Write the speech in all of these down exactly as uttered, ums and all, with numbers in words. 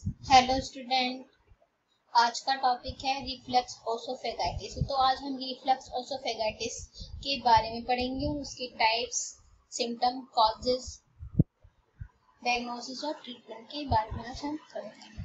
Hello student. आज का topic है रिफ्लक्स ओसोफेगाइटिस। तो आज हम रिफ्लक्स ओसोफेगाइटिस के बारे में पढ़ेंगे, उसके टाइप्स, सिम्टम, कॉजेस, डायग्नोसिस और ट्रीटमेंट के बारे में आज हम पढ़ेंगे।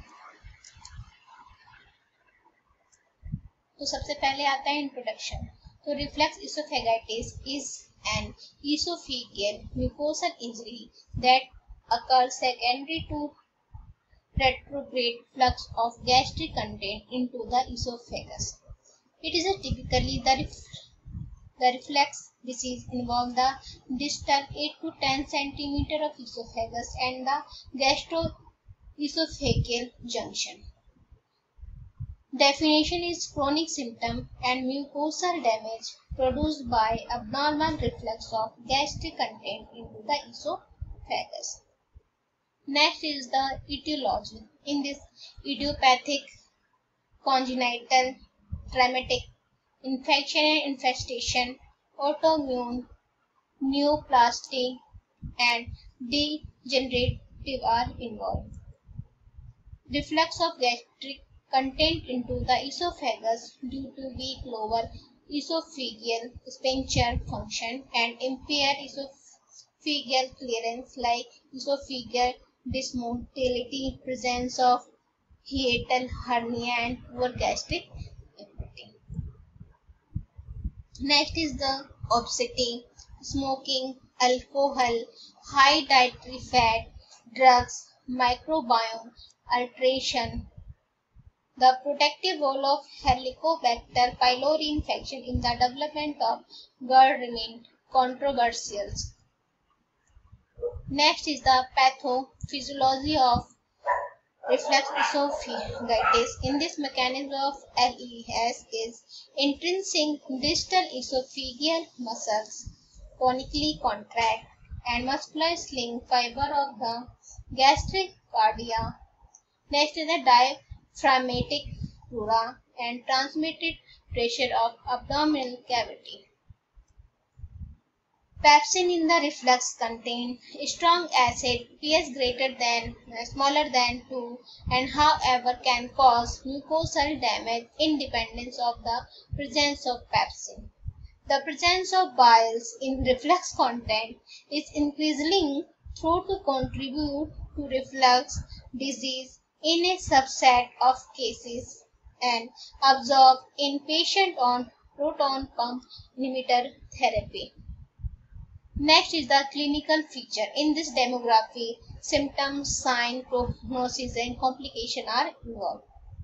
तो सबसे पहले आता है इंट्रोडक्शन। तो reflux oesophagitis is an esophageal mucosal injury that occurs secondary to retrograde flux of gastric content into the esophagus. It is a typically the, ref- the reflex disease involving the distal eight to ten centimeter of esophagus and the gastroesophageal junction. Definition is chronic symptom and mucosal damage produced by abnormal reflux of gastric content into the esophagus. Next is the etiology. In this idiopathic, congenital, traumatic, infection and infestation, autoimmune, neoplastic, and degenerative are involved. Reflux of gastric content into the esophagus due to weak lower esophageal sphincter function and impaired esophageal clearance like esophageal dysmotility, presence of hiatal hernia and poor gastric emptying. Next is the obesity, smoking, alcohol, high dietary fat, drugs, microbiome alteration. The protective role of Helicobacter pylori infection in the development of GERD remain controversial. Next is the pathophysiology of reflex esophagitis. In this mechanism of L E S is intrinsic distal esophageal muscles tonically contract and muscular sling fiber of the gastric cardia. Next is the diaphragmatic pleura and transmitted pressure of abdominal cavity. Pepsin in the reflux contain strong acid pH greater than smaller than two and however can cause mucosal damage independent of the presence of pepsin. The presence of biles in reflux content is increasingly thought to contribute to reflux disease in a subset of cases and observed in patients on proton pump inhibitor therapy. Next is the clinical feature. In this demography, symptoms, sign, prognosis and complication are involved.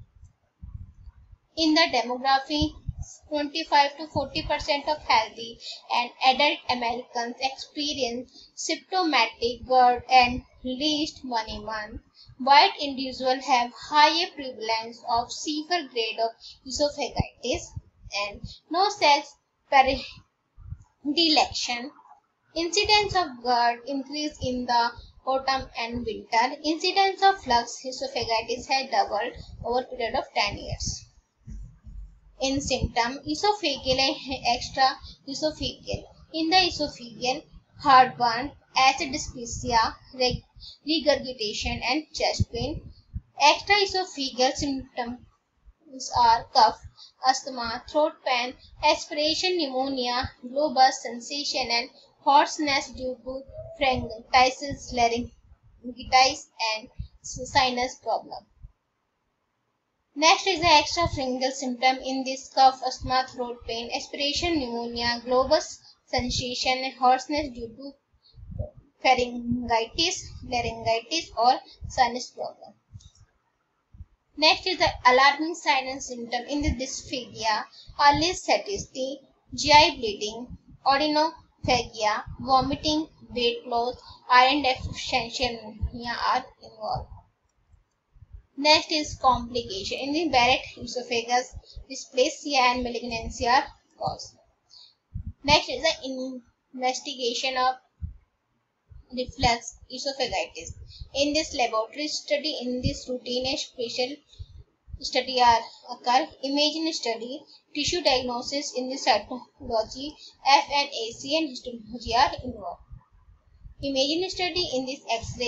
In the demography, twenty-five to forty percent of healthy and adult Americans experience symptomatic GERD and least one a month. White individuals have higher prevalence of severe grade of esophagitis and no sex predilection. Incidence of GERD increase in the autumn and winter. Incidence of flux esophagitis has doubled over a period of ten years. In symptom, esophageal and extra esophageal. In the esophageal, heartburn, acid dyspepsia, regurgitation and chest pain. Extra esophageal symptoms are cough, asthma, throat pain, aspiration, pneumonia, low burst sensation and hoarseness due to pharyngitis, laryngitis and sinus problem. Next is the extrapharyngeal symptom. In this cough, asthma, throat pain, aspiration, pneumonia, globus sensation and hoarseness due to pharyngitis, laryngitis or sinus problem. Next is the alarming sign and symptom. In the dysphagia, early satiety, G I bleeding, odynophagia, vomiting, weight loss, iron deficiency anemia are involved. Next is complication. In the Barrett esophagus, dysplasia and malignancy are caused. Next is the investigation of reflux esophagitis. In this laboratory study, in this routine, a special study are occur. Imaging study, tissue diagnosis in the cytology, F N A C and histology are involved. Imaging study in this X-ray,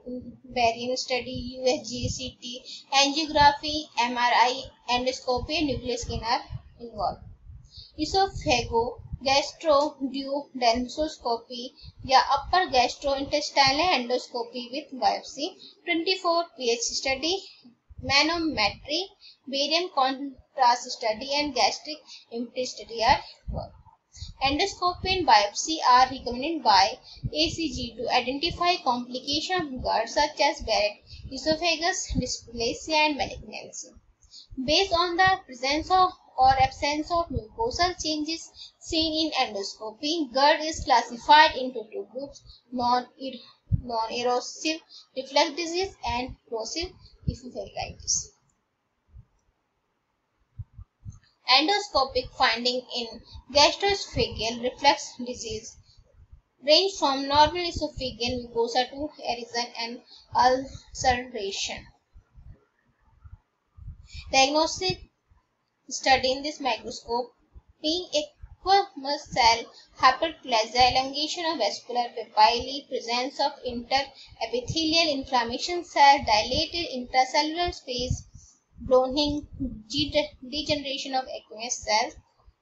barium study, U S G, C T, angiography, M R I, endoscopy, and nuclear scan are involved. Esophago gastroduodenoscopy या upper gastrointestinal endoscopy with biopsy, twenty-four pH study, manometry, barium contrast study, and gastric empty study are involved. Endoscopy and biopsy are recommended by A C G to identify complications of GERD such as Barrett esophagus dysplasia and malignancy. Based on the presence of or absence of mucosal changes seen in endoscopy, GERD is classified into two groups: non-erosive reflux disease and erosive esophagitis. Endoscopic findings in gastroesophageal reflux disease range from normal esophageal mucosa to erosion and ulceration. Diagnostic study in this microscope being aqueous cell hyperplasia, elongation of vascular papillae, presence of interepithelial inflammation cell, dilated intracellular space, browning, degeneration of aqueous cells,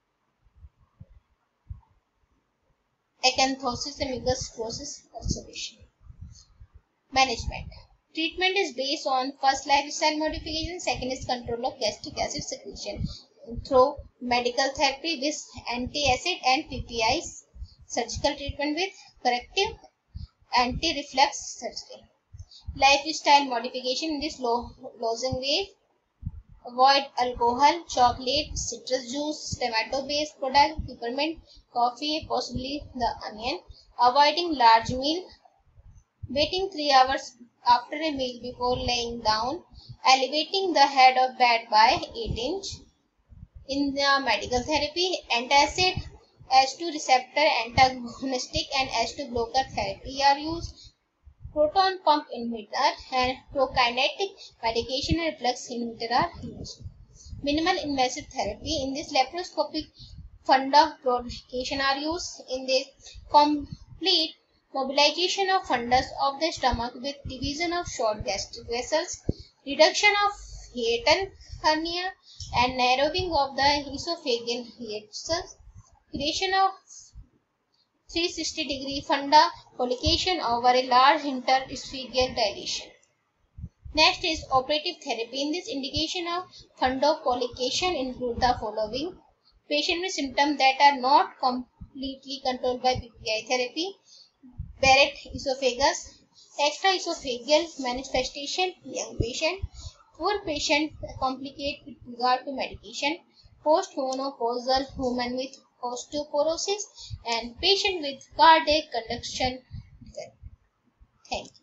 acanthosis, and mucus sclerosis ulceration. Management. Treatment is based on first lifestyle modification, second is control of gastric acid secretion through medical therapy with anti-acid and P P Is, surgical treatment with corrective anti-reflux surgery. Lifestyle modification in this lozenge: avoid alcohol, chocolate, citrus juice, tomato-based product, peppermint, coffee, possibly the onion, avoiding large meal, waiting three hours after a meal before laying down, elevating the head of bed by eight inch. In the medical therapy, antacid, H two receptor antagonistic, and H two blocker therapy are used. Proton pump inhibitor and prokinetic medication and reflux inhibitor are used. Minimal invasive therapy. In this, laparoscopic fundoplication are used. In this, complete mobilization of fundus of the stomach with division of short gastric vessels, reduction of hiatal hernia, and narrowing of the esophageal hiatus, creation of three hundred sixty degree funda collocation over a large interesophageal dilation. Next is operative therapy. In this, indication of fundocollocation include the following: patient with symptoms that are not completely controlled by P P I therapy, Barrett esophagus, extraesophageal manifestation, young patient, poor patient complicate with regard to medication, postmenopausal woman with osteoporosis, and patient with cardiac conduction. Thank you.